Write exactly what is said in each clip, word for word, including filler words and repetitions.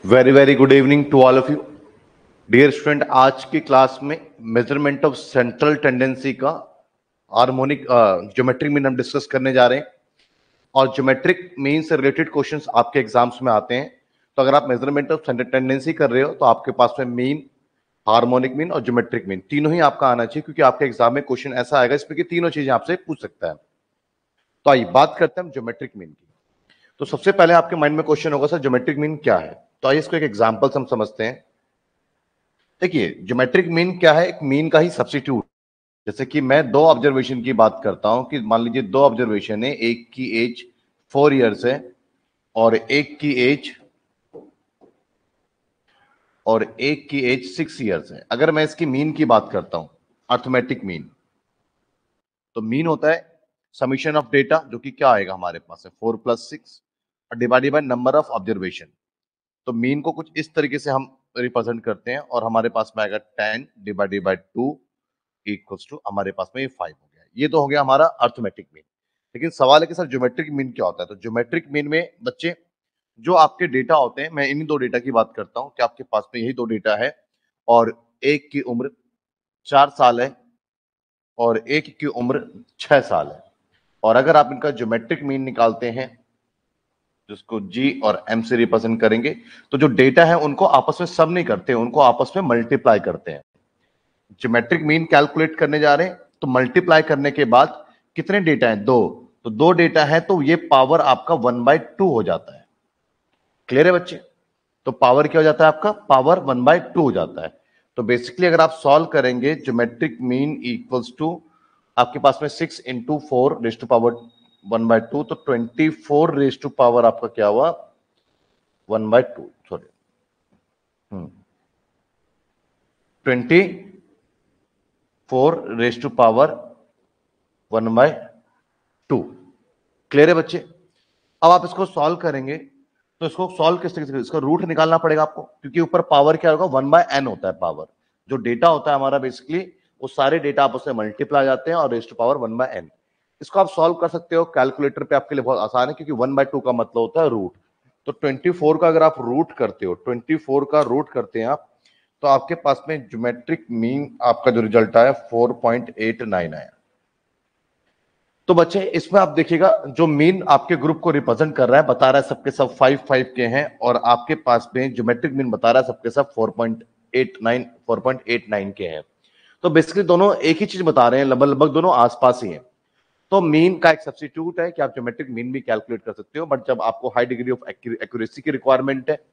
Very very good evening to all of you dear student. आज की class में measurement of central tendency का harmonic geometric mean हम discuss करने जा रहे हैं। और ज्योमेट्रिक मीन से रिलेटेड क्वेश्चंस आपके एग्जाम्स में आते हैं। तो अगर आप मेजरमेंट ऑफ सेंट्रल टेंडेंसी कर रहे हो तो आपके पास में मीन, हार्मोनिक मीन और ज्योमेट्रिक मीन तीनों ही आपका आना चाहिए, क्योंकि आपके एग्जाम में क्वेश्चन ऐसा आएगा इसमें कि तीनों चीजें आपसे पूछ सकता है। तो आइए बात करते हैं ज्योमेट्रिक मीन की। तो सबसे पहले आपके माइंड में क्वेश्चन होगा, सर ज्योमेट्रिक मीन क्या है? तो आइए इसको एक एग्जांपल से हम समझते हैं। देखिए, ज्योमेट्रिक मीन क्या है? एक मीन का ही सब्स्टिट्यूट। जैसे कि मैं दो ऑब्जर्वेशन की बात करता हूं कि मान लीजिए दो ऑब्जर्वेशन है, एक की एज फोर इयर्स है और एक की एज और एक की एज सिक्स इयर्स है। अगर मैं इसकी मीन की बात करता हूं, अर्थमेटिक मीन, तो मीन होता है समीशन ऑफ डेटा, जो कि क्या आएगा हमारे पास है फोर प्लस सिक्स और divided by number of observation. तो मीन को कुछ इस तरीके से हम रिप्रेजेंट करते हैं और हमारे पास में आएगा ten divided by two equals two, हमारे पास में ये फाइव हो गया। ये तो हो गया हमारा अर्थमेटिक मीन। लेकिन सवाल है कि सर ज्योमेट्रिक मीन क्या होता है? तो ज्योमेट्रिक मीन में बच्चे जो आपके डेटा होते हैं, मैं इन्हीं दो डेटा की बात करता हूं कि आपके पास में यही दो डेटा है और एक की उम्र चार साल है और एक की उम्र छह साल है। और अगर आप इनका ज्योमेट्रिक मीन निकालते हैं, जिसको जी और एम से रिप्रेजेंट करेंगे, तो जो डेटा है उनको आपस में सब नहीं करते, उनको आपस में मल्टीप्लाई करते हैं। ज्योमेट्रिक मीन कैलकुलेट करने जा रहे हैं तो मल्टीप्लाई करने के बाद कितने डेटा हैं? दो। तो दो डेटा है तो ये पावर आपका वन बाय टू हो जाता है। क्लियर है बच्चे? तो पावर क्या हो जाता है आपका? पावर वन बाय टू हो जाता है। तो बेसिकली अगर आप सॉल्व करेंगे, ज्योमेट्रिक मीन इक्वल्स टू आपके पास में six into four raise to power one by two, तो twenty four raise to power आपका क्या हुआ? One by two, sorry twenty four raise to power one by two. Clear है बच्चे? अब आप इसको सॉल्व करेंगे तो इसको सॉल्व किस तरीके से? इसका रूट निकालना पड़ेगा आपको, क्योंकि ऊपर पावर क्या होगा? वन बाय एन होता है पावर। जो डेटा होता है हमारा बेसिकली, वो सारे डेटा आपस में मल्टीप्लाई जाते हैं और raise to power one by n. इसको आप सॉल्व कर सकते हो कैलकुलेटर पे, आपके लिए बहुत आसान है, क्योंकि वन बाय टू का मतलब होता है रूट। तो ट्वेंटी फोर का अगर आप रूट करते हो, ट्वेंटी फोर का रूट करते हैं आप, तो आपके पास में ज्योमेट्रिक मीन आपका जो रिजल्ट आया फोर पॉइंट एट नाइन आया। तो बच्चे इसमें आप देखिएगा, जो मीन आपके ग्रुप को रिप्रेजेंट कर रहा है, बता रहा है सबके सब फाइव फाइव के हैं, और आपके पास में ज्योमेट्रिक मीन बता रहा है सबके सब four point eight nine four point eight nine के हैं। तो बेसिकली दोनों एक ही चीज बता रहे हैं, लगभग लगभग दोनों आसपास ही हैं। तो मीन का एक सब्स्टिट्यूट है कि आप ज्योमेट्रिक मीन भी कैलकुलेट कर सकते हो, बट जब आपको हाई डिग्री ऑफ एक्यूरेसी की रिक्वायरमेंट है,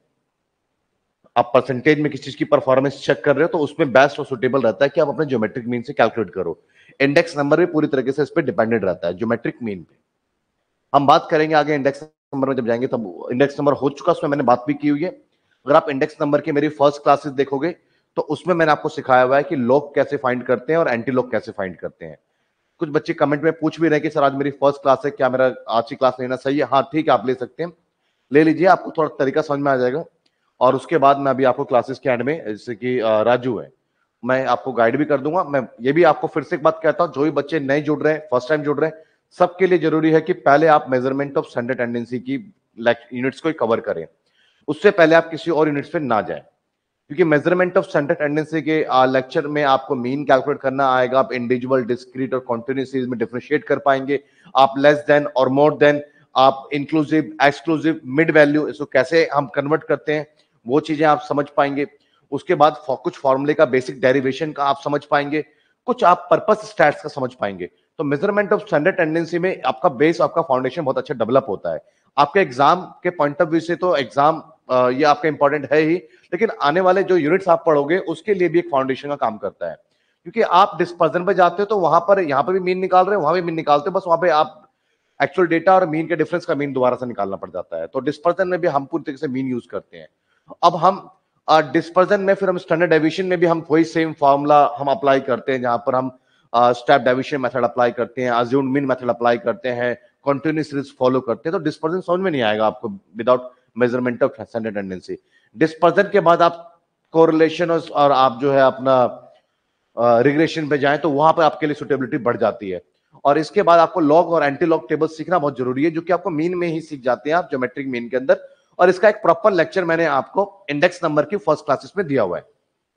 आप परसेंटेज में किसी चीज की परफॉर्मेंस चेक कर रहे हो, तो उसमें बेस्ट और सुटेबल रहता है कि आप अपने ज्योमेट्रिक मीन से कैलकुलेट करो। इंडेक्स नंबर भी पूरी तरीके से इस पर डिपेंडेंट रहता है ज्योमेट्रिक मीन पे। हम बात करेंगे आगे इंडेक्स नंबर में जब जाएंगे, तब इंडेक्स नंबर हो चुका, उसमें मैंने बात भी की हुई है। अगर आप इंडेक्स नंबर की मेरी फर्स्ट क्लासेस देखोगे तो उसमें मैंने आपको सिखाया हुआ है कि लॉग कैसे फाइंड करते हैं और एंटी लॉग कैसे फाइंड करते हैं। कुछ बच्चे कमेंट में पूछ भी रहे हैं कि सर आज मेरी फर्स्ट क्लास है, क्या मेरा आज की क्लास लेना सही है? हाँ ठीक है, आप ले सकते हैं, ले लीजिए, आपको थोड़ा तरीका समझ में आ जाएगा। और उसके बाद मैं अभी आपको क्लासेस के एंड में, जैसे कि राजू है, मैं आपको गाइड भी कर दूंगा। मैं ये भी आपको फिर से एक बात कहता हूं, जो भी बच्चे नए जुड़ रहे हैं, फर्स्ट टाइम जुड़ रहे हैं, सबके लिए जरूरी है कि पहले आप मेजरमेंट ऑफ सेंट्रल टेंडेंसी की यूनिट्स को कवर करें, उससे पहले आप किसी और यूनिट्स पे ना जाएं। क्योंकि मेजरमेंट ऑफ सेंट्रल टेंडेंसी के लेक्चर में आपको मीन कैलकुलेट करना आएगा, आप इंडिविजुअल, डिस्क्रीट और कॉन्टिन्यूस सीरीज में डिफरेंशिएट कर पाएंगे, आप लेस देन और मोर देन, आप इंक्लूसिव, एक्सक्लूसिव, मिड वैल्यू, इसको कैसे हम कन्वर्ट करते हैं वो चीजें आप समझ पाएंगे। उसके बाद कुछ फॉर्मूले का बेसिक डेरिवेशन का आप समझ पाएंगे, कुछ आप पर्पस स्टैट्स का समझ पाएंगे। तो मेजरमेंट ऑफ स्टैंडर्ड टेंडेंसी में आपका बेस, आपका फाउंडेशन बहुत अच्छा डेवलप होता है। आपके एग्जाम के पॉइंट ऑफ व्यू से तो एग्जाम ये आपका इंपॉर्टेंट है ही, लेकिन आने वाले जो यूनिट्स आप पढ़ोगे उसके लिए भी एक फाउंडेशन का काम करता है। क्योंकि आप डिस्पर्जन पे जाते हो तो वहां पर, यहां पर भी मीन निकाल रहे हो, वहां भी मीन निकालते हो, बस वहां पे आप एक्चुअल डेटा और मीन के डिफरेंस का मीन दोबारा से निकालना पड़ जाता है। तो डिस्पर्जन में भी हम पूरी तरीके से मीन यूज करते हैं। अब हम डिस्पर्जन में फिर हम स्टैंडर्ड डेविएशन में भी हम वही सेम फार्मूला हम अप्लाई करते हैं, जहां पर हम स्टेप डेविएशन मेथड अप्लाई करते हैं, अज्यूम्ड मीन मेथड अप्लाई करते हैं, कंटीन्यूअस सीरीज फॉलो करते हैं। तो डिस्पर्जन समझ में नहीं आएगा आपको without measurement of standard tendency. Dispersion के बाद आप कोरिलेशन और आप जो है अपना रिग्रेशन पे जाएं, तो वहां पर आपके लिए सुटेबिलिटी बढ़ जाती है। और इसके बाद आपको लॉग और एंटी लॉग टेबल सीखना बहुत जरूरी है, जो कि आपको मीन में ही सीख जाते हैं आप ज्योमेट्रिक मीन के अंदर, और इसका एक प्रॉपर लेक्चर मैंने आपको इंडेक्स नंबर की फर्स्ट क्लासेस में दिया हुआ है,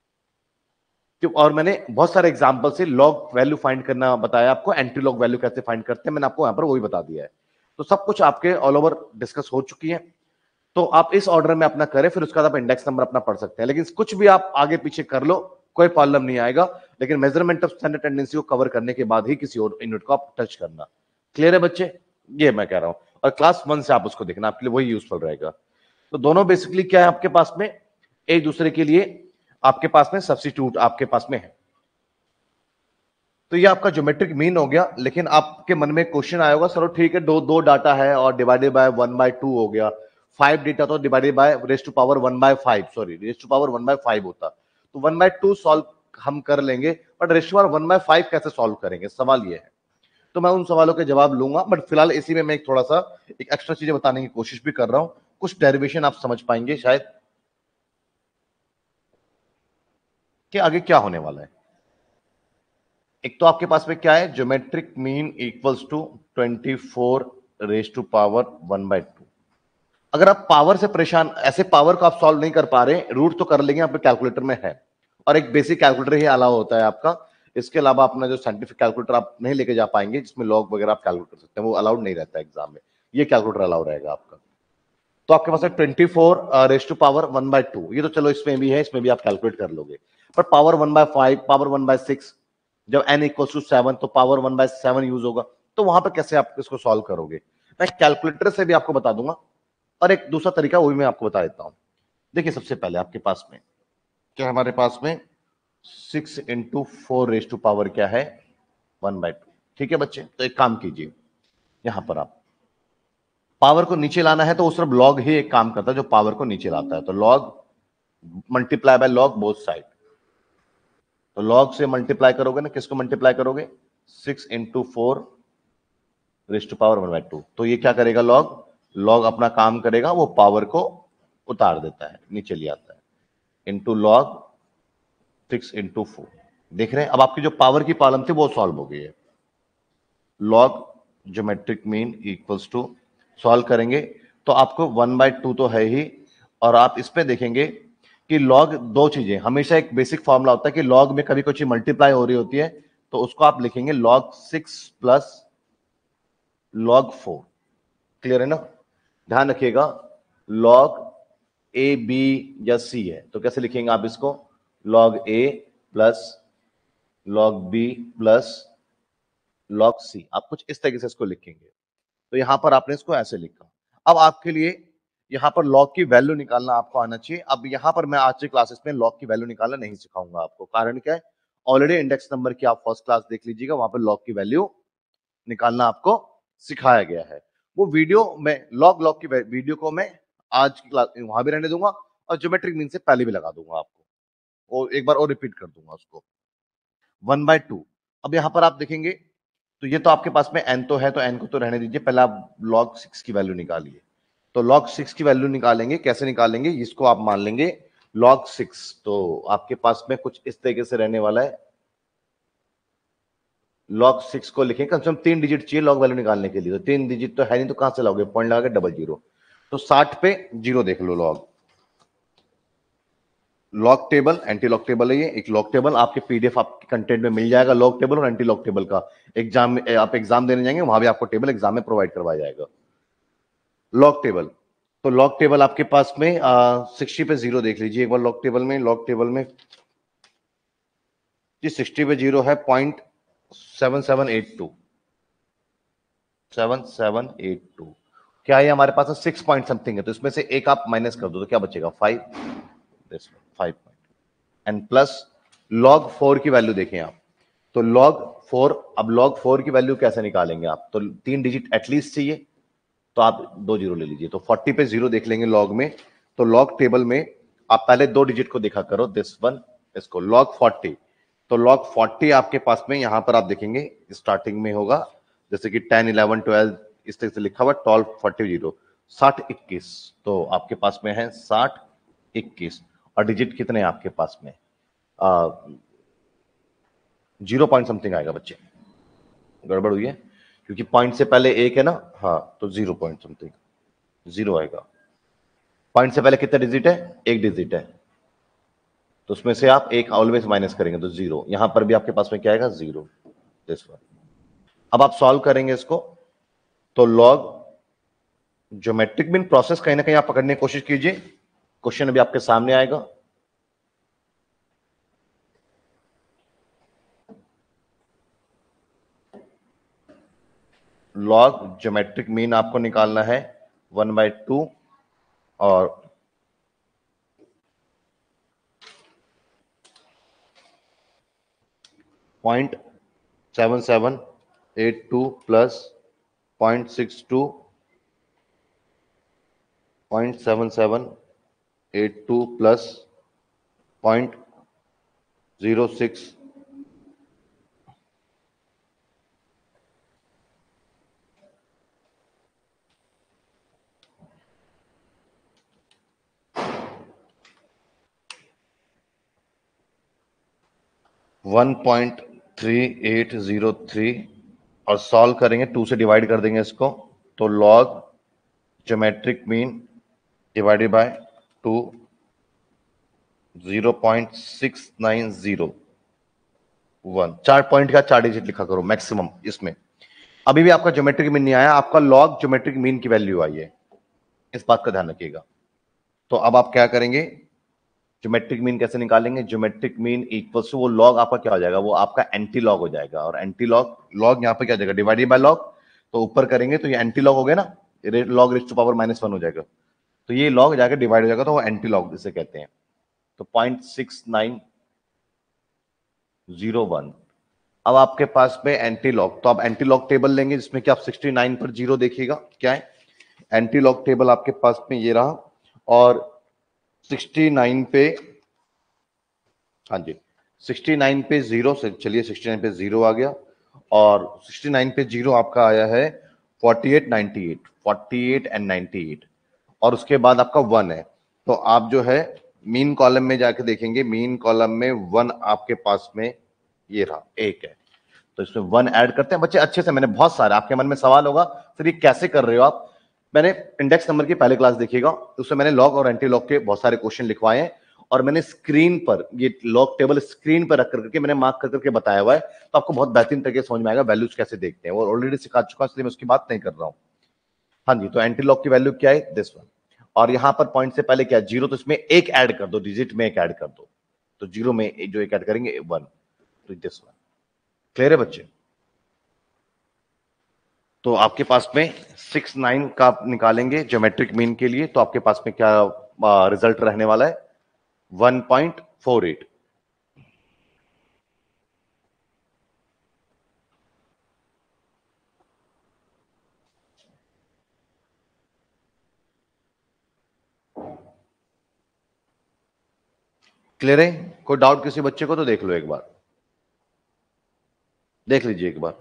और मैंने बहुत सारे एग्जांपल से लॉग वैल्यू फाइंड करना बताया आपको, एंटी लॉग वैल्यू कैसे फाइंड करते हैं मैंने आपको यहां पर वही बता दिया है। तो सब कुछ आपके ऑल ओवर डिस्कस हो चुकी है, तो आप इस ऑर्डर में अपना करें, फिर उसका आप इंडेक्स नंबर अपना पढ़ सकते हैं। लेकिन कुछ भी आप आगे पीछे कर लो, कोई प्रॉब्लम नहीं आएगा, लेकिन मेजरमेंट ऑफ स्टैंडर्ड टेंडेंसी को कवर करने के बाद ही किसी और यूनिट को आप टच करना। क्लियर है बच्चे? ये मैं कह रहा हूं, और क्लास वन से आप उसको देखना, आपके लिए वही यूजफुल रहेगा। तो दोनों बेसिकली क्या है आपके पास में, एक दूसरे के लिए आपके पास में सब्स्टिट्यूट आपके पास में है। तो ये आपका ज्योमेट्रिक मीन हो गया। लेकिन आपके मन में क्वेश्चन आया होगा, सर ठीक है, दो दो डाटा है और divided by one by two हो गया, फाइव डेटा तो divided by raise to power one by five, sorry raise to power one by five होता, तो वन बाय टू सॉल्व हम कर लेंगे, but raise to power one by five कैसे solve करेंगे, सवाल ये है। तो मैं उन सवालों के जवाब लूंगा, बट फिलहाल इसी में मैं एक थोड़ा सा एक एक्स्ट्रा चीजें बताने की कोशिश भी कर रहा हूं, कुछ डेरिवेशन आप समझ पाएंगे शायद कि आगे क्या होने वाला है। एक तो आपके पास में क्या है, geometric mean equals to twenty four raise to power one by two. अगर आप पावर से परेशान, ऐसे पावर को आप सॉल्व नहीं कर पा रहे, रूट तो कर लेंगे, आपके कैलकुलेटर में है, और एक बेसिक कैलकुलेटर ही अलाउ होता है आपका। इसके अलावा अपना जो साइंटिफिक कैलकुलेटर आप नहीं लेके जा पाएंगे, जिसमें लॉग वगैरह आप कैलकुलेट कर सकते हैं, वो अलाउड नहीं रहता है एग्जाम में, ये कैलकुलेटर अलाउ रहेगा आपका। तो आपके पास है twenty four raise to power one by two, ये तो चलो इसमें भी है, इसमें भी आप कैलकुलेट कर लोगे। पर power one by five, power one by six, जब n इक्वल्स टू सेवन तो power one by seven use होगा, तो वहां पर कैसे आप इसको सॉल्व करोगे, मैं कैलकुलेटर से भी आपको बता दूंगा, और एक दूसरा तरीका वो भी मैं आपको बता देता हूं। देखिए सबसे पहले आपके पास में क्या, हमारे पास में six into four raise to power क्या है, वन बाय टू। ठीक है बच्चे, तो एक काम कीजिए, यहां पर आप पावर को नीचे लाना है तो वो सिर्फ लॉग ही एक काम करता है जो पावर को नीचे लाता है, तो log multiply by log both side. तो लॉग से मल्टीप्लाई करोगे ना, किसको मल्टीप्लाई करोगे, six into four raise to power one by two, तो ये क्या करेगा, लॉग लॉग अपना काम करेगा, वो पावर को उतार देता है, नीचे ले आता है, into log six into four. देख रहे हैं, अब आपकी जो पावर की प्रॉब्लम थी वो सॉल्व हो गई है। Log geometric mean equals to, solve करेंगे तो आपको वन बाय टू तो है ही, और आप इसमें देखेंगे कि लॉग दो चीजें, हमेशा एक बेसिक फॉर्मूला होता है कि लॉग में कभी कोई चीज मल्टीप्लाई हो रही होती है, तो उसको आप लिखेंगे log six plus log four. Clear है ना? ध्यान रखिएगा, लॉग ए बी या सी है तो कैसे लिखेंगे आप इसको, log A plus log B plus log C, आप कुछ इस तरीके से इसको लिखेंगे। तो यहां पर आपने इसको ऐसे लिखा। अब आपके लिए यहां पर लॉग की वैल्यू निकालना आपको आना चाहिए। अब यहां पर मैं आज की क्लासेस में लॉग की वैल्यू निकालना नहीं सिखाऊंगा आपको, कारण क्या है, ऑलरेडी इंडेक्स नंबर की आप फर्स्ट क्लास देख लीजिएगा, वहां पर लॉग की वैल्यू निकालना आपको सिखाया गया है। वो वीडियो में लॉग लॉग की वीडियो को मैं आज की क्लास वहां भी रहने दूंगा, और ज्योमेट्रिक मीन से पहले भी लगा दूंगा आपको, और एक बार और रिपीट कर दूंगा उसको, वन बाय टू। अब यहां पर आप देखेंगे तो ये तो आपके पास में n तो है, तो n को तो रहने दीजिए, पहले आप log सिक्स की वैल्यू निकालिए। तो log सिक्स की वैल्यू निकालेंगे, कैसे निकालेंगे, इसको आप मान लेंगे log सिक्स, तो आपके पास में कुछ इस तरीके से रहने वाला है। log सिक्स को लिखें, कम से कम तीन डिजिट चाहिए log वैल्यू निकालने के लिए, तो तीन डिजिट तो है नहीं, तो कहां से लाओगे, पॉइंट लगा के डबल जीरो, तो साठ पे जीरो देख लो, log log table, anti log table है ये, एक लॉग टेबल आपके पीडीएफ आपके कंटेंट में मिल जाएगा, लॉग टेबल और एंटी लॉग टेबल का। एग्जाम में आप एग्जाम देने जाएंगे वहां भी आपको टेबल एग्जाम में प्रोवाइड करवाया जाएगा, लॉग टेबल। तो लॉग टेबल आपके पास में सिक्सटी पे जीरो देख लीजिए एक बार, लॉग टेबल में लॉग टेबल में जी सिक्सटी पे जीरो है point seven seven eight two, seven seven eight two, क्या है हमारे पास सिक्स पॉइंट समथिंग है, तो इसमें से एक आप माइनस कर दो तो क्या बचेगा, five, five point and plus log four की वैल्यू देखें आप, तो लॉग फोर, अब लॉग फोर की वैल्यू कैसे निकालेंगे आप, तो तीन डिजिट एटलीस्ट चाहिए, तो आप दो जीरो ले लीजिए, तो फोर्टी पे जीरो देख लेंगे लॉग में। तो लॉग टेबल में आप पहले दो डिजिट को देखा करो, दिस वन, इसको लॉग फोर्टी, तो लॉग फोर्टी आपके पास में यहां पर आप देखेंगे स्टार्टिंग में होगा जैसे कि टेन इलेवन ट्वेल्व इस तरह से लिखा हुआ, ट्वेल्व फोर्टी जीरो, साठ इक्कीस, तो आपके पास में है साठ इक्कीस, और डिजिट कितने हैं आपके पास में, जीरो पॉइंट समथिंग आएगा बच्चे, गड़बड़ हुई है क्योंकि पॉइंट से पहले एक है ना, हाँ, तो जीरो पॉइंट समथिंग जीरो आएगा, पॉइंट से पहले कितना डिजिट है? एक डिजिट है, तो उसमें से आप एक ऑलवेज माइनस करेंगे तो जीरो। यहां पर भी आपके पास में क्या आएगा? Zero, this one. अब आप सॉल्व करेंगे इसको, तो लॉग ज्योमेट्रिक मीन प्रोसेस कहीं ना कहीं आप पकड़ने की कोशिश कीजिए, क्वेश्चन अभी आपके सामने आएगा। लॉग ज्योमेट्रिक मीन आपको निकालना है वन बाई टू और point seven seven eight two plus point six two point seven seven eight two plus point zero six one point three eight zero three और solve करेंगे, two से divide कर देंगे इसको, तो log geometric mean divided by two, zero point six nine zero one. चार point का चार डिजिट लिखा करो मैक्सिमम इसमें। अभी भी आपका ज्योमेट्रिक मीन नहीं आया, आपका लॉग ज्योमेट्रिक मीन की वैल्यू आई है, इस बात का ध्यान रखिएगा। तो अब आप क्या करेंगे? ज्योमेट्रिक मीन कैसे निकालेंगे? ज्योमेट्रिक मीन इक्वल्स टू वो लॉग आपका क्या हो जाएगा? वो आपका एंटी लॉग हो जाएगा, और एंटी लॉग लॉग यहां पे क्या हो जाएगा? डिवाइडेड बाय लॉग, तो ऊपर करेंगे तो ये एंटी लॉग हो गया ना, log raise to power minus one हो जाएगा, तो ये लॉग जाकर डिवाइड हो जाएगा, तो वो एंटी लॉग इसे कहते हैं। तो point six nine zero one. अब आपके पास में एंटी लॉग, तो आप एंटी लॉग टेबल लेंगे जिसमें कि आप सिक्सटी नाइन पर जीरो देखिएगा क्या है। एंटी लॉग टेबल आपके पास में ये रहा, और सिक्सटी नाइन पे, हाँ जी, सिक्सटी नाइन पे जीरो से, चलिए सिक्सटी नाइन पे जीरो आ गया, और सिक्सटी नाइन पे जीरो आपका आया है forty eight ninety eight, forty eight and ninety eight, और उसके बाद आपका वन है। तो आप जो है मीन कॉलम में जाके देखेंगे, मीन कॉलम में वन आपके पास में ये रहा, एक है, तो इसमें वन ऐड करते हैं बच्चे अच्छे से। मैंने बहुत सारे, आपके मन में सवाल होगा सर ये कैसे कर रहे हो आप? मैंने इंडेक्स नंबर की पहले क्लास देखिएगा, उसमें मैंने लॉग और एंटी लॉग के बहुत सारे क्वेश्चन लिखवाए हैं, और मैंने स्क्रीन पर ये लॉग टेबल स्क्रीन पर रख करके मैंने मार्क कर करके बताया हुआ है, तो आपको बहुत बेहतरीन तरीके से समझ में आएगा वैल्यूज कैसे देखते हैं, और ऑलरेडी सिखा चुका, इसलिए मैं उसकी बात नहीं कर रहा हूं। हाँ जी, तो एंटी लॉग की वैल्यू क्या है? This one. और यहां पर पॉइंट से पहले क्या है? जीरो, तो इसमें एक ऐड कर दो, डिजिट में एक ऐड कर दो, तो जीरो में जो एक ऐड करेंगे वन, तो दिस वन। क्लियर है बच्चे? तो आपके पास में सिक्स नाइन का आप निकालेंगे ज्योमेट्रिक मीन के लिए, तो आपके पास में क्या रिजल्ट रहने वाला है? One point four eight. Clear है? कोई डाउट किसी बच्चे को तो देख लो, एक बार देख लीजिए एक बार।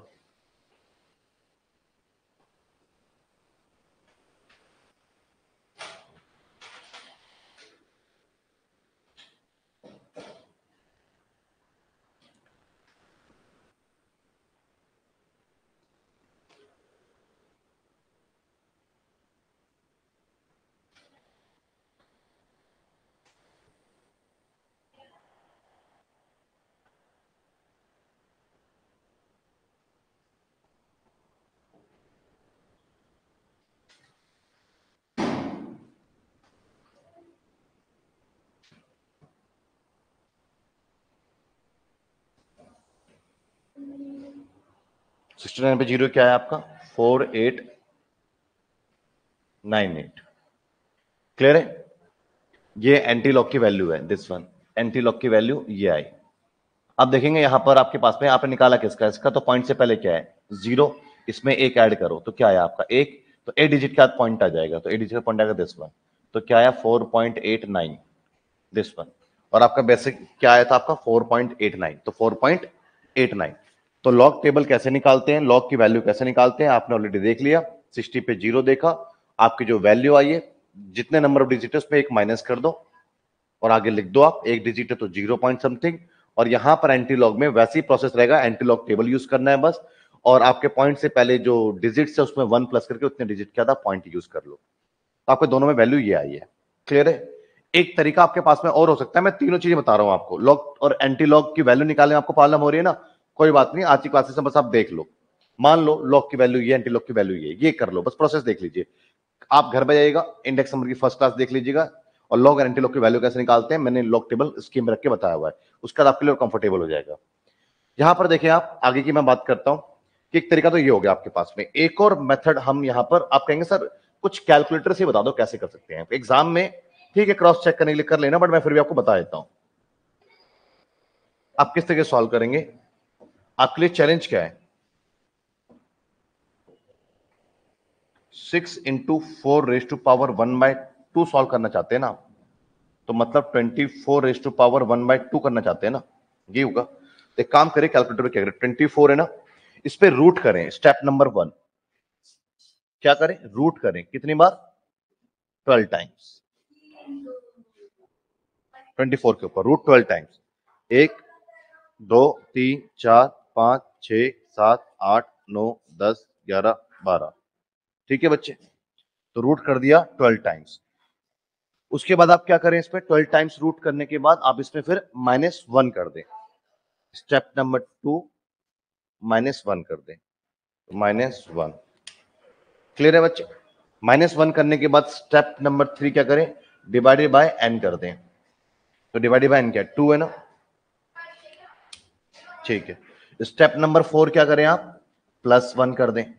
सिक्सटी नाइन पे जीरो क्या है आपका? Four eight nine eight. Clear है? ये एंटी लॉग की वैल्यू है, दिस वन, एंटी लॉग की वैल्यू ये आई। अब देखेंगे यहां पर आपके पास में, आपने निकाला किसका? इसका, तो पॉइंट से पहले क्या है? जीरो, इसमें एक ऐड करो, तो क्या आया आपका? एक, तो ए डिजिट का पॉइंट आ जाएगा, तो ए डिजिट का पॉइंट आएगा दिस वन, तो क्या आया? Four point eight nine, this one. और आपका बेसिक क्या आया था आपका? फोर पॉइंट एट नाइन, तो फोर पॉइंट एट नाइन। तो लॉग टेबल कैसे निकालते हैं, लॉग की वैल्यू कैसे निकालते हैं, आपने ऑलरेडी देख लिया। सिक्सटी पे जीरो देखा, आपकी जो वैल्यू आई है, जितने नंबर ऑफ डिजिट है उसमें एक माइनस कर दो, और आगे लिख दो आप, एक डिजिट है तो जीरो पॉइंट समथिंग, और यहां पर एंटी लॉग में वैसी प्रोसेस रहेगा, एंटी लॉग टेबल यूज करना है बस, और आपके पॉइंट से पहले जो डिजिट है उसमें वन प्लस करके उतने डिजिट क्या था पॉइंट यूज कर लो, तो आपके दोनों में वैल्यू ये आई है। क्लियर है? एक तरीका आपके पास में और हो सकता है, मैं तीनों चीजें बता रहा हूं आपको, लॉग और एंटी लॉग की वैल्यू निकालने में आपको प्रॉब्लम हो रही है ना, कोई बात नहीं, आज की क्लासेस में बस आप देख लो, मान लो लॉग की वैल्यू ये, एंटी लॉग की वैल्यू ये, ये कर लो, बस प्रोसेस देख लीजिए। आप घर में जाइएगा, इंडेक्स नंबर की फर्स्ट क्लास देख लीजिएगा, और लॉग और एंटी लॉग की वैल्यू कैसे निकालते हैं मैंने लॉग टेबल स्कीम में रख के बताया हुआ है, उसका आपके लिए कंफर्टेबल हो जाएगा। यहां पर देखिए, आप आगे की मैं बात करता हूं कि एक तरीका तो ये हो गया आपके पास में, एक और मेथड हम यहां पर, आप कहेंगे सर कुछ कैलकुलेटर से बता दो कैसे कर सकते हैं एग्जाम में, ठीक है क्रॉस चेक करने के लिए कर लेना, बट मैं फिर भी आपको बता देता हूं आप किस तरीके से सॉल्व करेंगे। आपके लिए चैलेंज क्या है, six into four raise to power one by two solve करना चाहते हैं ना, तो मतलब twenty four raise to power one by two करना चाहते हैं ना, ये होगा। तो एक काम करें, कैलकुलेटर पे क्या करें, ट्वेंटी फोर है ना, इस पे रूट करें, स्टेप नंबर वन क्या करें, रूट करें, कितनी बार, ट्वेल्व टाइम्स, ट्वेंटी फोर के ऊपर रूट ट्वेल्व टाइम्स, एक दो तीन चार पांच छह सात आठ नौ दस ग्यारह बारह, ठीक है बच्चे, तो रूट कर दिया ट्वेल्व टाइम्स। उसके बाद आप क्या करें, इस पे ट्वेल्व टाइम्स रूट करने के बाद आप इसमें फिर माइनस वन कर दें, step number two minus one कर दें, माइनस वन, क्लियर है बच्चे। माइनस वन करने के बाद स्टेप नंबर थ्री क्या करें, डिवाइडेड बाय एन कर दें, तो डिवाइडेड बाय एन क्या, टू है ना, ठीक है। स्टेप नंबर फोर क्या करें आप, प्लस वन कर दें।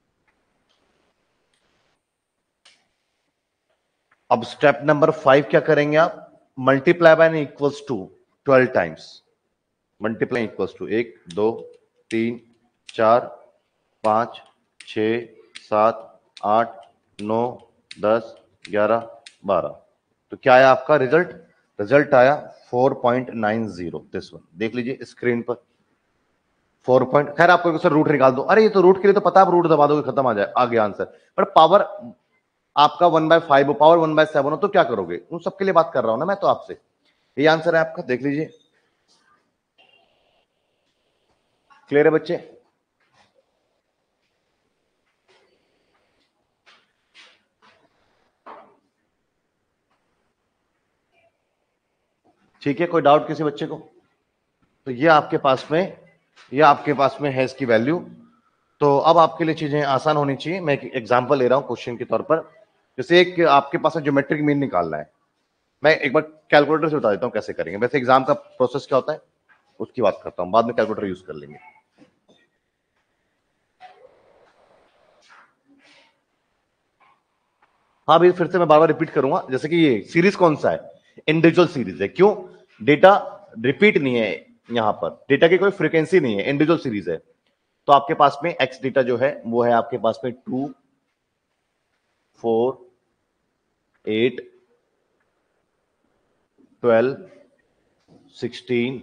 अब स्टेप नंबर फाइव क्या करेंगे आप, multiply by n equals to twelve times, multiply equals to एक दो तीन चार पांच छ सात आठ नौ दस ग्यारह बारह, तो क्या आया आपका रिजल्ट, रिजल्ट आया four point nine zero, this one देख लीजिए स्क्रीन पर, फोर पॉइंट, खैर आपको सर रूट निकाल दो, अरे ये तो रूट के लिए तो पता है, आप रूट दबा दोगे खत्म, आ जाए आ गया आंसर, पर पावर आपका वन बाय फाइव हो, पावर वन बाय सेवन हो, तो क्या करोगे, उन सबके लिए बात कर रहा हूं ना मैं तो आपसे, ये आंसर है आपका, देख लीजिए, क्लियर है बच्चे। ठीक है, कोई डाउट किसी बच्चे को, तो ये आपके पास में, ये आपके पास में है इसकी वैल्यू। तो अब आपके लिए चीजें आसान होनी चाहिए, मैं एक एग्जांपल ले रहा हूं क्वेश्चन के तौर पर, जैसे एक आपके पास ज्योमेट्रिक मीन निकालना है, मैं एक बार कैलकुलेटर से बता देता हूं कैसे करेंगे, वैसे एग्जाम का प्रोसेस क्या होता है उसकी बात करता हूं, बाद में कैलकुलेटर यूज कर लेंगे। हाँ भाई, फिर से मैं बार बार रिपीट करूंगा, जैसे कि ये सीरीज कौन सा है, इंडिविजुअल सीरीज है, क्यों, डेटा रिपीट नहीं है, यहां पर डेटा की कोई फ्रीक्वेंसी नहीं है, इंडिविजुअल सीरीज है, तो आपके पास में एक्स डेटा जो है वो है आपके पास में two four eight twelve sixteen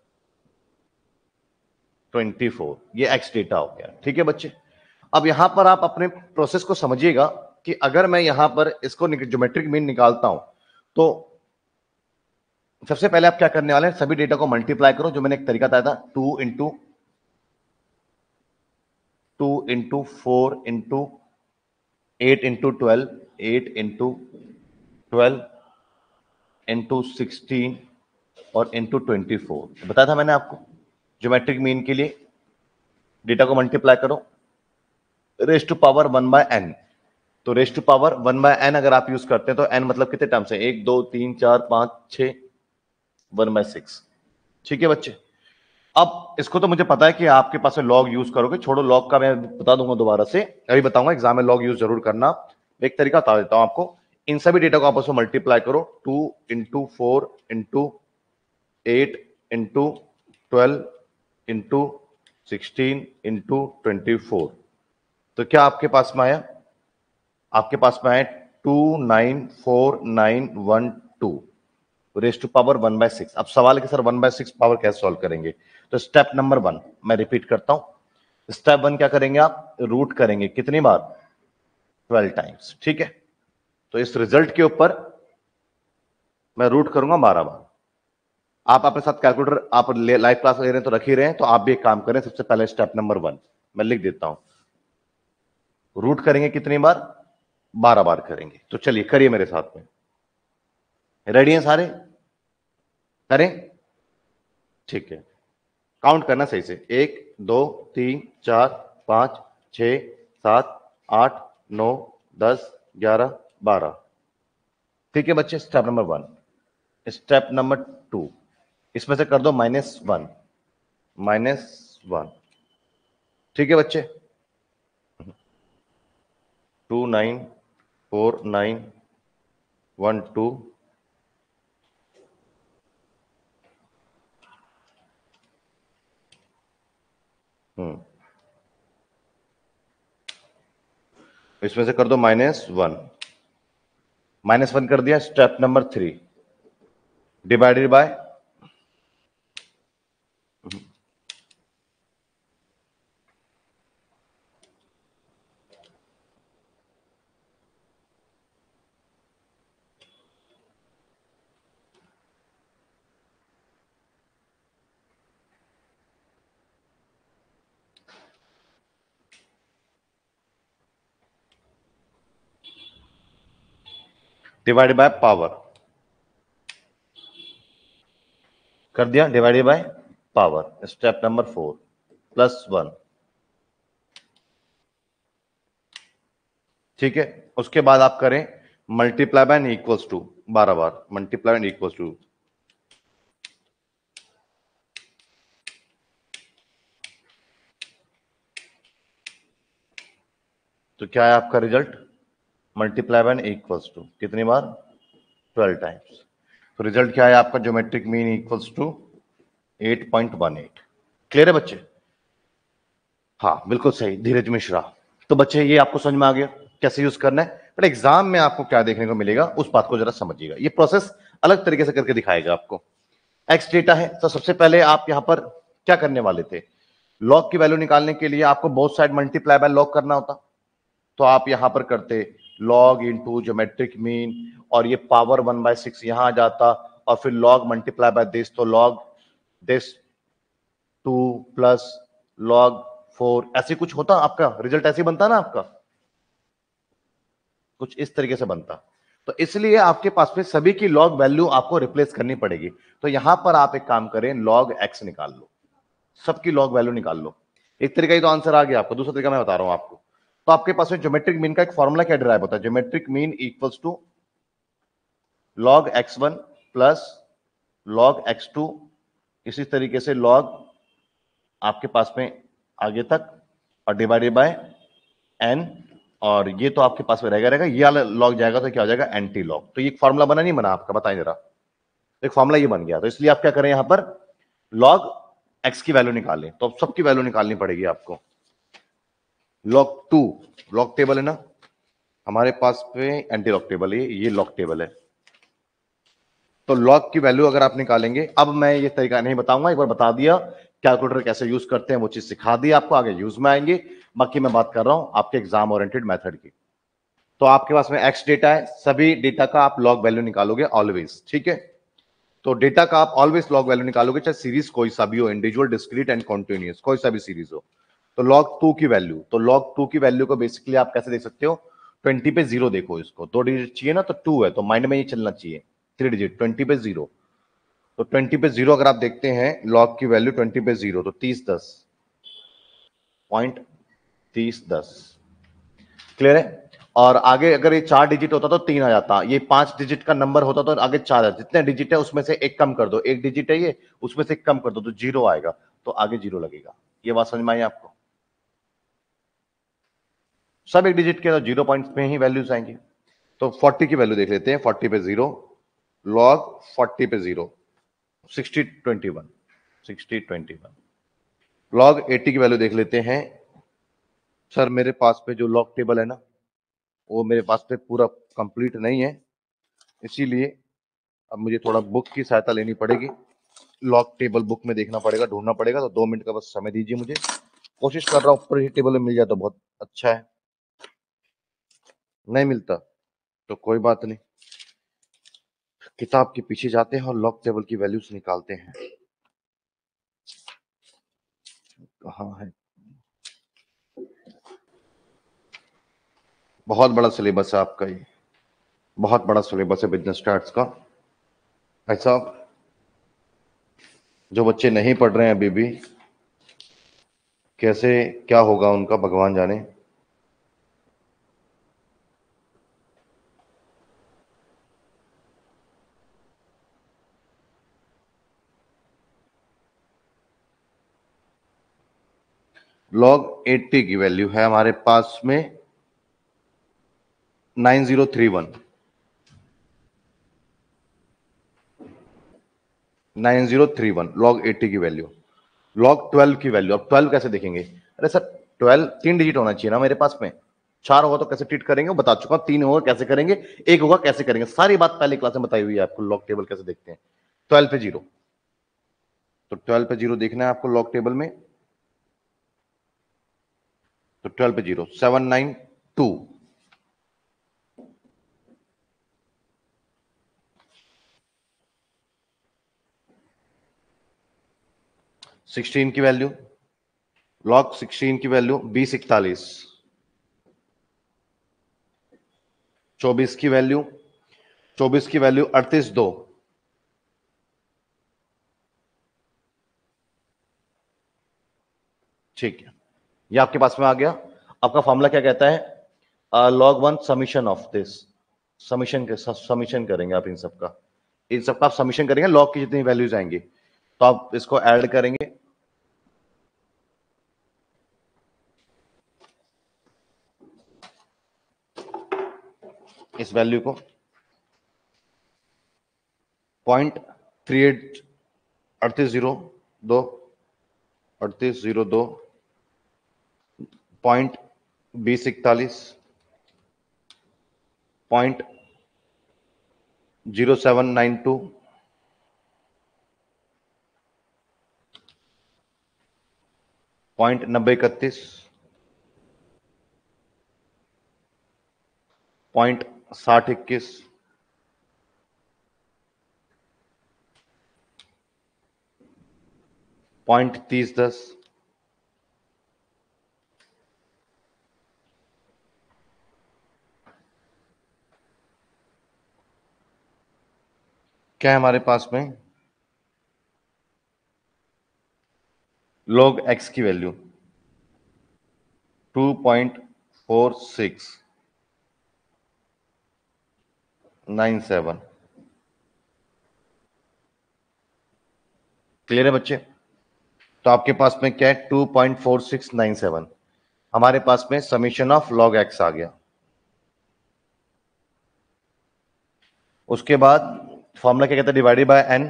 twenty four, ये एक्स डेटा हो गया, ठीक है बच्चे। अब यहां पर आप अपने प्रोसेस को समझिएगा कि अगर मैं यहां पर इसको ज्योमेट्रिक मीन निकालता हूं, तो सबसे पहले आप क्या करने वाले हैं, सभी डेटा को मल्टीप्लाई करो, जो मैंने एक तरीका बताया था, two into two into four into eight into twelve, eight into twelve into sixteen और इंटू ट्वेंटी फोर, बताया था मैंने आपको, ज्योमेट्रिक मीन के लिए डेटा को मल्टीप्लाई करो, raise to power one by n, तो raise to power one by n अगर आप यूज करते हैं तो एन मतलब कितने टर्म्स है, एक दो तीन चार पांच छह, वन बाय सिक्स, ठीक है बच्चे। अब इसको तो मुझे पता है कि आपके पास लॉग यूज करोगे, छोड़ो लॉग का मैं बता दूंगा दोबारा से, अभी बताऊंगा एग्जाम में लॉग यूज जरूर करना, एक तरीका बता देता हूं आपको, इन सभी डेटा को आपस में मल्टीप्लाई करो, two into four into eight into twelve into sixteen into twenty four, तो क्या आपके पास में आया, आपके पास में आया two nine four nine one two raise to power one by six. अब सवाल है कि sir one by six power कैसे सॉल्व करेंगे, तो स्टेप नंबर वन मैं रिपीट करता हूं, स्टेप वन क्या करेंगे आप, रूट करेंगे, कितनी बार, ट्वेल्व टाइम्स, ठीक है। तो इस रिजल्ट के ऊपर मैं रूट करूंगा बारह बार, आप अपने साथ कैलकुलेटर आप लाइव क्लास ले रहे हैं तो रख ही रहे हैं, तो आप भी एक काम करें, सबसे पहले स्टेप नंबर वन मैं लिख देता हूं, रूट करेंगे कितनी बार, बारह बार करेंगे, तो चलिए करिए मेरे साथ में, रेडी हैं सारे? करें? ठीक है, काउंट करना सही से। एक, दो, तीन, चार, पांच, छ, सात, आठ, नौ, दस, ग्यारह, बारह। ठीक है बच्चे, step number one. Step number two, इसमें से कर दो माइनस वन, माइनस वन। ठीक है बच्चे, two nine four nine one two hmm इसमें से कर दो माइनस वन, माइनस वन कर दिया। Step number three, divided by divided by power. कर दिया, divided by power. Step number four, plus one. ठीक है, उसके बाद आप करें मल्टीप्लाई बाय इक्वल्स टू, बारह बार मल्टीप्लाई एंड इक्वल्स टू। तो क्या है आपका result? Multiply by equals to कितनी बार? Twelve times. तो रिजल्ट क्या है आपका? Geometric mean equals to eight point one eight. Clear है बच्चे? हाँ बिल्कुल सही, धीरज मिश्रा। तो बच्चे ये आपको समझ में आ गया कैसे यूज करना है, बट एग्जाम में आपको क्या देखने को मिलेगा उस बात को जरा समझिएगा। ये प्रोसेस अलग तरीके से करके दिखाएगा आपको। एक्स डेटा है, तो सबसे पहले आप यहां पर क्या करने वाले थे? लॉग की वैल्यू निकालने के लिए आपको both side multiply by log करना होता, तो आप यहां पर करते लॉग इंटू ज्योमेट्रिक मीन, और ये पावर वन बाय सिक्स यहां आ जाता, और फिर लॉग मल्टीप्लाई बाय दिस, तो log this two plus log four, ऐसे कुछ होता आपका रिजल्ट, ऐसे बनता ना आपका, कुछ इस तरीके से बनता। तो इसलिए आपके पास में सभी की लॉग वैल्यू आपको रिप्लेस करनी पड़ेगी। तो यहां पर आप एक काम करें, लॉग एक्स निकाल लो, सबकी लॉग वैल्यू निकाल लो। एक तरीका ही तो आंसर आ गया आपको, दूसरा तरीका मैं बता रहा हूं आपको। तो आपके पास में ज्योमेट्रिक मीन का एक फॉर्मूला क्या डिराइव होता है? Geometric mean equals to log x one plus log x two, इसी तरीके से लॉग आपके पास में आगे तक, और डिवाइडेड बाय एन, और ये तो आपके पास में रहेगा रहेगा ये वाला लॉग जाएगा तो क्या हो जाएगा? Antilog. तो ये एक फॉर्मूला बना नहीं बना आपका? बताएं जरा। एक फॉर्मूला ये बन गया। तो इसलिए आप क्या करें, यहां पर लॉग एक्स की वैल्यू निकालें, तो अब सबकी वैल्यू निकालनी पड़ेगी आपको। लॉग टू, लॉग टेबल है ना हमारे पास पे, एंटी लॉग टेबल है, ये लॉग टेबल है। तो लॉग की वैल्यू अगर आप निकालेंगे, अब मैं ये तरीका नहीं बताऊंगा, एक बार बता दिया कैलकुलेटर कैसे यूज करते हैं, वो चीज सिखा दी आपको, आगे यूज में आएंगे। बाकी मैं बात कर रहा हूं आपके एग्जाम ओरिएंटेड मेथड की। तो आपके पास में एक्स डेटा है, सभी डेटा का आप लॉग वैल्यू निकालोगे ऑलवेज, ठीक है? तो डेटा का आप ऑलवेज लॉग वैल्यू निकालोगे, चाहे सीरीज कोई सा भी हो, इंडिविजुअल, डिस्क्रीट एंड कॉन्टिन्यूअस, कोई सा भी सीरीज हो। तो लॉग टू की वैल्यू, तो लॉग टू की वैल्यू को बेसिकली आप कैसे देख सकते हो? ट्वेंटी पे जीरो देखो, इसको दो डिजिट चाहिए ना, तो टू है, तो माइंड में ये चलना चाहिए, थ्री डिजिट, ट्वेंटी पे जीरो। तो ट्वेंटी पे जीरो अगर आप देखते हैं लॉग की वैल्यू ट्वेंटी पे जीरो, तो तीस दस पॉइंट तीस दस। क्लियर है? और आगे अगर ये चार डिजिट होता तो तीन आ जाता, ये पांच डिजिट का नंबर होता तो आगे चार, जितने डिजिट है उसमें से एक कम कर दो, एक डिजिट है ये, उसमें से एक कम कर दो तो जीरो आएगा, तो आगे जीरो लगेगा। ये बात समझ में आई आपको? सब एक डिजिट के तो जीरो पॉइंट में ही वैल्यूज आएंगे। तो फोर्टी की वैल्यू देख लेते हैं, फोर्टी पे जीरो, लॉग फोर्टी पे zero, sixty twenty one, sixty twenty one. Log eighty की वैल्यू देख लेते हैं। सर मेरे पास पे जो लॉग टेबल है ना, वो मेरे पास पे पूरा कंप्लीट नहीं है, इसीलिए अब मुझे थोड़ा बुक की सहायता लेनी पड़ेगी। लॉग टेबल बुक में देखना पड़ेगा, ढूंढना पड़ेगा, तो दो मिनट का बस समय दीजिए मुझे। कोशिश कर रहा हूँ ऊपर ही टेबल में मिल जाए तो बहुत अच्छा है, नहीं मिलता तो कोई बात नहीं, किताब के पीछे जाते हैं और लॉग टेबल की वैल्यूज निकालते हैं। कहाँ है? बहुत बड़ा सिलेबस है आपका ये, बहुत बड़ा सिलेबस है बिजनेस स्टार्ट्स का। भाई साहब, जो बच्चे नहीं पढ़ रहे हैं अभी भी, कैसे क्या होगा उनका भगवान जाने। लॉग अस्सी की वैल्यू है हमारे पास में nine zero three one, nine zero three one log अस्सी की वैल्यू। लॉग ट्वेल्व की वैल्यू, अब ट्वेल्व कैसे देखेंगे? अरे सर, ट्वेल्व तीन डिजिट होना चाहिए ना मेरे पास में। चार होगा तो कैसे ट्रीट करेंगे वो बता चुका हूं, तीन होगा कैसे करेंगे, एक होगा कैसे करेंगे, सारी बात पहले क्लास में बताई हुई है आपको। लॉग टेबल कैसे देखते हैं? ट्वेल्व पे जीरो, तो ट्वेल्व पे जीरो देखना है आपको लॉग टेबल में। तो ट्वेल्व पे zero seven nine two, sixteen की वैल्यू, लॉग सिक्सटीन की वैल्यू बीस इकतालीस, चौबीस की वैल्यू, चौबीस की वैल्यू अड़तीस दो, ठीक है, ये आपके पास में आ गया। आपका फॉर्मूला क्या कहता है? Log one summation of this, summation के समीशन करेंगे आप इन सबका, इन सबका आप समीशन करेंगे, लॉग की जितनी वैल्यूज आएंगी तो आप इसको ऐड करेंगे। इस वैल्यू को पॉइंट थ्री एट अड़तीस जीरो दो, अड़तीस जीरो दो, पॉइंट बीस इकतालीस, point zero seven nine two, point नब्बे इकतीस, पॉइंट साठ इक्कीस, पॉइंट तीस दस, क्या है हमारे पास में? लॉग एक्स की value two point four six nine seven. Clear है बच्चे? तो आपके पास में क्या है? Two point four six nine seven, हमारे पास में समीशन ऑफ लॉग एक्स आ गया। उसके बाद फॉर्मूला क्या कहता है? Divided by n,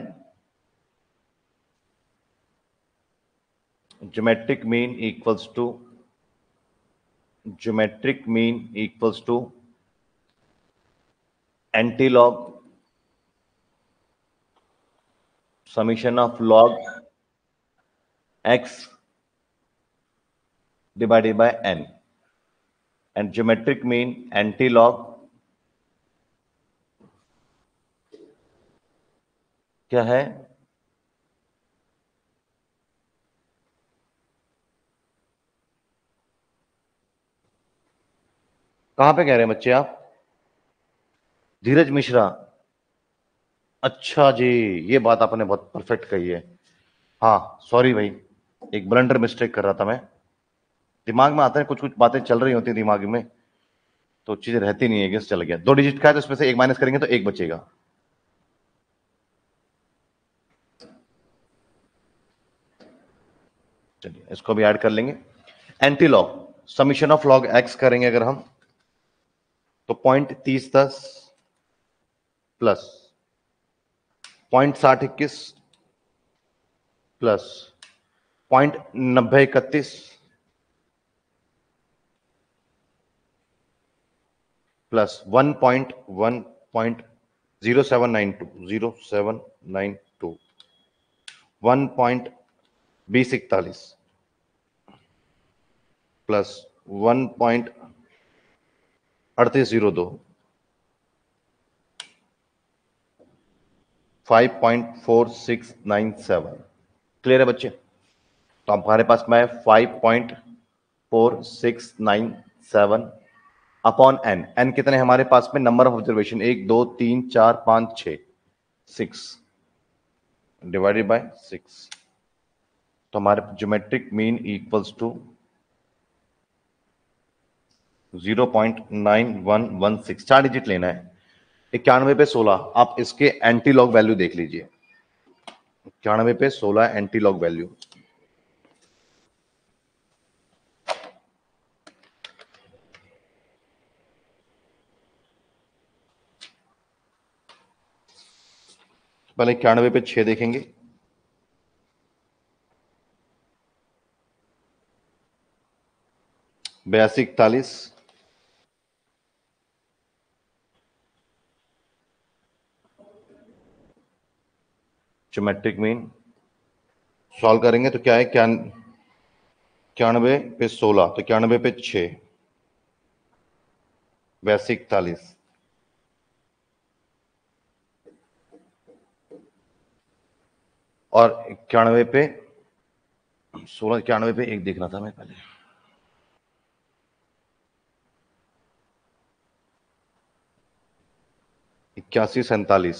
geometric mean equals to, geometric mean equals to antilog summation of log x divided by n, and geometric mean anti-log क्या है? कहां पे कह रहे हैं बच्चे आप? धीरज मिश्रा, अच्छा जी, ये बात आपने बहुत परफेक्ट कही है। हाँ सॉरी भाई, एक ब्लंडर मिस्टेक कर रहा था मैं, दिमाग में आता है कुछ कुछ बातें चल रही होती है दिमाग में, तो चीजें रहती नहीं है, गेस चल गया। दो डिजिट का है तो इसमें से एक माइनस करेंगे तो एक बचेगा। चलिए इसको भी ऐड कर लेंगे। Antilog summation of log x करेंगे अगर हम, तो पॉइंट तीस दस प्लस पॉइंट साठ इक्कीस प्लस पॉइंट नब्बे इकतीस plus one point one point zero seven nine two zero seven nine two, one point बीस इकतालीस प्लस वन पॉइंट अड़तीस जीरो दो, five point four six nine seven. Clear है बच्चे? तो हमारे पास में five point four six nine seven upon n. N कितने हमारे पास में? नंबर ऑफ ऑब्जर्वेशन एक दो तीन चार पांच छ, सिक्स। डिवाइडेड बाय सिक्स, तो हमारे geometric mean equals to zero point nine one one six, चार डिजिट लेना है। इक्यानवे पे सोलह, आप इसके एंटी लॉग वैल्यू देख लीजिए। इक्यानवे पे सोलह एंटी लॉग वैल्यू, पहले इक्यानवे पे छह देखेंगे, बयासी इकतालीस, ज्योमेट्रिक मीन सॉल्व करेंगे तो क्या है, क्या इक्यानवे पे सोलह, तो इक्यानवे पे छह, बयासी इकतालीस, और इक्यानवे पे सोलह, इक्यानवे पे एक देखना था मैं पहले, इक्यासी सैंतालीस,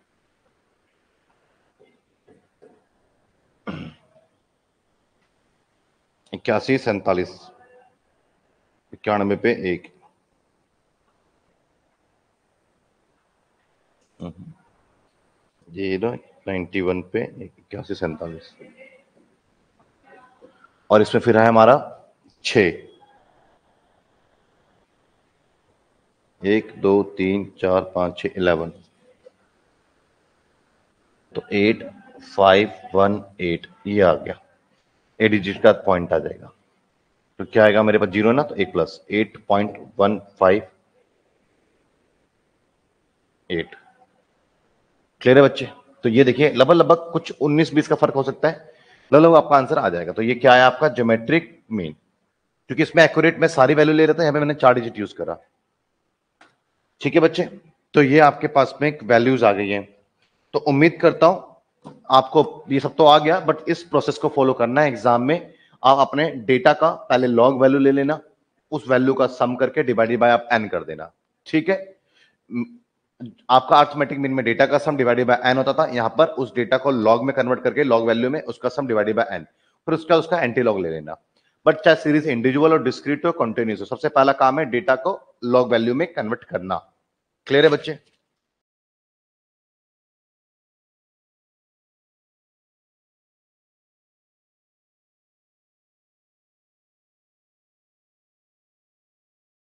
इक्यासी सैंतालीस, इक्यानवे पे एक, जीरो नाइन्टी वन पे इक्यासी सैंतालीस, और इसमें फिर है हमारा छ, एक दो तीन चार पांच छह, इलेवन, तो एट फाइव वन एट, ये आ गया, एट डिजिट का पॉइंट आ जाएगा। तो क्या आएगा मेरे पास, जीरो ना, तो एक plus eight point one five eight. Clear है बच्चे? तो ये देखिए लगभग लगभग कुछ उन्नीस बीस का फर्क हो सकता है, लगभग आपका आंसर आ जाएगा। तो ये क्या है आपका ज्योमेट्रिक मीन, क्योंकि इसमें एक्यूरेट में सारी वैल्यू ले रहा था, यहां पे मैंने चार डिजिट यूज करा। ठीक है बच्चे, तो ये आपके पास में वैल्यूज आ गई हैं। तो उम्मीद करता हूं आपको ये सब तो आ गया, बट इस प्रोसेस को फॉलो करना है एग्जाम में। आप अपने डेटा का पहले लॉग वैल्यू ले लेना, उस वैल्यू का सम करके डिवाइडेड बाय आप एन कर देना। ठीक है, आपका अर्थमेटिक मीन में डेटा का सम डिवाइडेड बाय एन होता था, यहां पर उस डेटा को लॉग में कन्वर्ट करके लॉग वैल्यू में उसका सम डिवाइडेड बाय एन, फिर उसका उसका एंटी लॉग ले लेना। बट चाहे सीरीज इंडिविजुअल और डिस्क्रीट हो, कंटिन्यूस हो, सबसे पहला काम है डेटा को लॉग वैल्यू में कन्वर्ट करना। क्लियर है बच्चे?